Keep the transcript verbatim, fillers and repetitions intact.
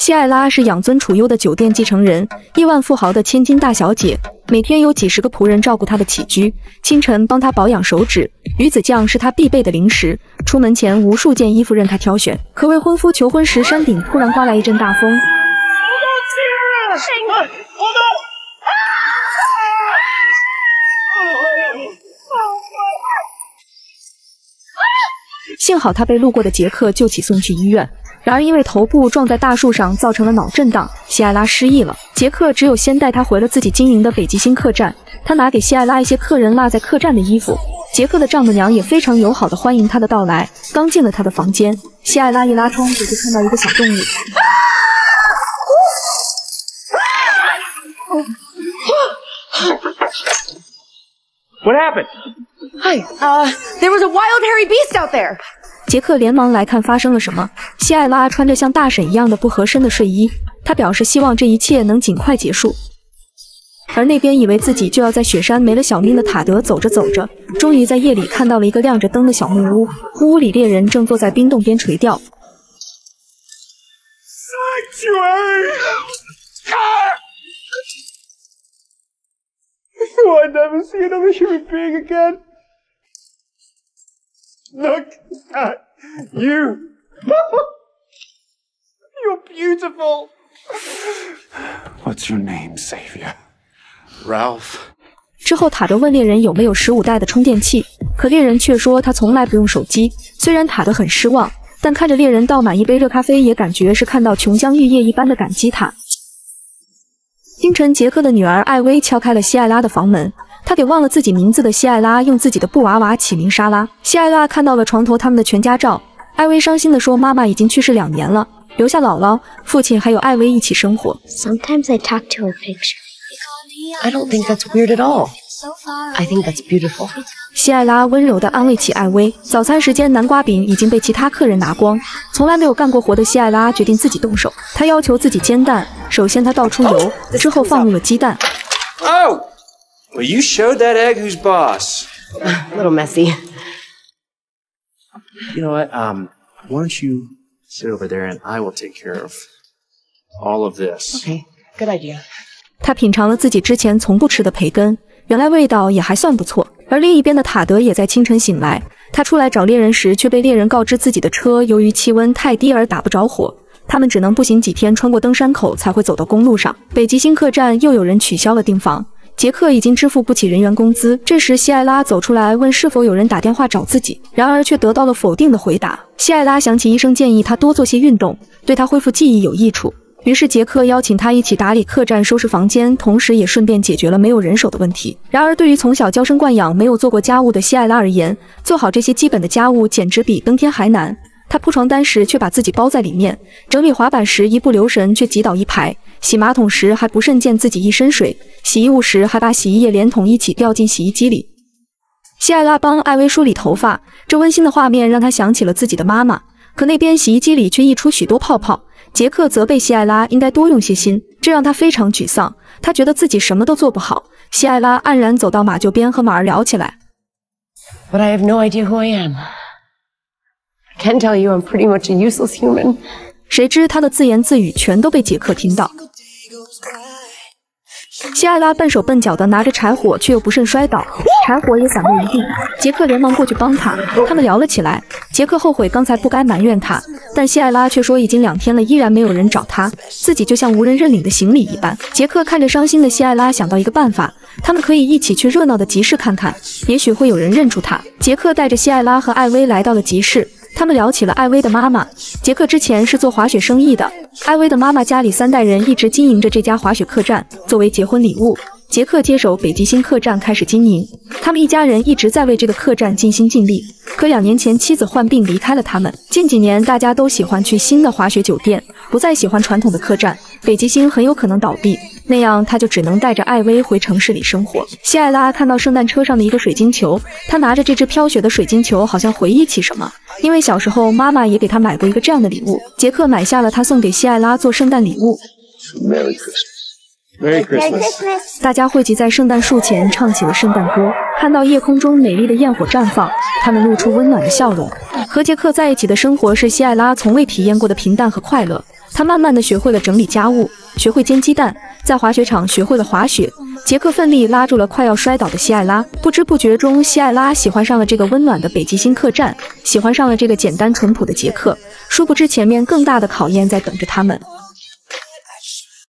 谢艾拉是养尊处优的酒店继承人，亿万富豪的千金大小姐，每天有几十个仆人照顾她的起居，清晨帮她保养手指，鱼子酱是她必备的零食，出门前无数件衣服任她挑选，可为婚夫求婚时，山顶突然刮来一阵大风。幸好他被路过的杰克救起送去医院，然而因为头部撞在大树上造成了脑震荡，谢艾拉失忆了。杰克只有先带他回了自己经营的北极星客栈，他拿给谢艾拉一些客人落在客栈的衣服。杰克的丈母娘也非常友好的欢迎他的到来，刚进了他的房间，谢艾拉一拉窗就看到一个小动物。 What happened? Hi, uh, there was a wild hairy beast out there. 杰克连忙来看发生了什么。谢艾拉穿着像大婶一样的不合身的睡衣，她表示希望这一切能尽快结束。而那边以为自己就要在雪山没了小命的塔德走着走着，终于在夜里看到了一个亮着灯的小木屋，屋屋里猎人正坐在冰洞边垂钓。 Oh, I never see another human being again. Look at you. You're beautiful. What's your name, Savior? Ralph. 之后，塔德问猎人有没有十五代的充电器，可猎人却说他从来不用手机。虽然塔德很失望，但看着猎人倒满一杯热咖啡，也感觉是看到琼浆玉液一般的感激他。清晨，杰克的女儿艾薇敲开了谢艾拉的房门，她给忘了自己名字的谢艾拉用自己的布娃娃起名莎拉。谢艾拉看到了床头他们的全家照，艾薇伤心地说：“妈妈已经去世两年了，留下姥姥、父亲还有艾薇一起生活。” Sometimes I talk to her picture. I don't think that's weird at all. I think that's beautiful. 谢艾拉温柔地安慰起艾薇。早餐时间，南瓜饼已经被其他客人拿光，从来没有干过活的谢艾拉决定自己动手。她要求自己煎蛋，首先她倒出油，之后放入了鸡蛋。 Oh, well, you showed that egg who's boss. A little messy. You know what? Um, why don't you sit over there and I will take care of all of this. Okay, good idea. 她品尝了自己之前从不吃的培根，原来味道也还算不错。而另一边的塔德也在清晨醒来，他出来找猎人时，却被猎人告知自己的车由于气温太低而打不着火，他们只能步行几天穿过登山口才会走到公路上。北极星客栈又有人取消了订房，杰克已经支付不起人员工资。这时谢艾拉走出来问是否有人打电话找自己，然而却得到了否定的回答。谢艾拉想起医生建议他多做些运动，对他恢复记忆有益处。于是杰克邀请他一起打理客栈、收拾房间，同时也顺便解决了没有人手的问题。然而对于从小娇生惯养、没有做过家务的谢艾拉而言，做好这些基本的家务简直比登天还难。他铺床单时却把自己包在里面，整理滑板时一不留神却挤倒一排，洗马桶时还不慎溅自己一身水，洗衣物时还把洗衣液连同一起掉进洗衣机里。谢艾拉帮艾薇梳理头发，这温馨的画面让她想起了自己的妈妈，可那边洗衣机里却溢出许多泡泡。杰克责备谢艾拉应该多用些心，这让他非常沮丧。他觉得自己什么都做不好。谢艾拉黯然走到马厩边和马儿聊起来。 But I have no idea who I am. I can tell you I'm pretty much a useless human. 谁知他的自言自语全都被杰克听到。谢艾拉笨手笨脚的拿着柴火，却又不慎摔倒，柴火也散落一地。杰克连忙过去帮他，他们聊了起来。杰克后悔刚才不该埋怨他，但谢艾拉却说已经两天了，依然没有人找他，自己就像无人认领的行李一般。杰克看着伤心的谢艾拉，想到一个办法，他们可以一起去热闹的集市看看，也许会有人认出他。杰克带着谢艾拉和艾薇来到了集市。他们聊起了艾薇的妈妈。杰克之前是做滑雪生意的，艾薇的妈妈家里三代人一直经营着这家滑雪客栈，作为结婚礼物，杰克接手北极星客栈开始经营。他们一家人一直在为这个客栈尽心尽力，可两年前妻子患病离开了他们。近几年大家都喜欢去新的滑雪酒店，不再喜欢传统的客栈，北极星很有可能倒闭，那样他就只能带着艾薇回城市里生活。谢艾拉看到圣诞车上的一个水晶球，他拿着这只飘雪的水晶球，好像回忆起什么，因为小时候妈妈也给他买过一个这样的礼物。杰克买下了他送给谢艾拉做圣诞礼物。 Merry Christmas. Merry Christmas. 大家汇集在圣诞树前唱起了圣诞歌，看到夜空中美丽的焰火绽放，他们露出温暖的笑容。和杰克在一起的生活是谢艾拉从未体验过的平淡和快乐。 他慢慢的学会了整理家务，学会煎鸡蛋，在滑雪场学会了滑雪。杰克奋力拉住了快要摔倒的西艾拉，不知不觉中，西艾拉喜欢上了这个温暖的北极星客栈，喜欢上了这个简单淳朴的杰克。殊不知前面更大的考验在等着他们。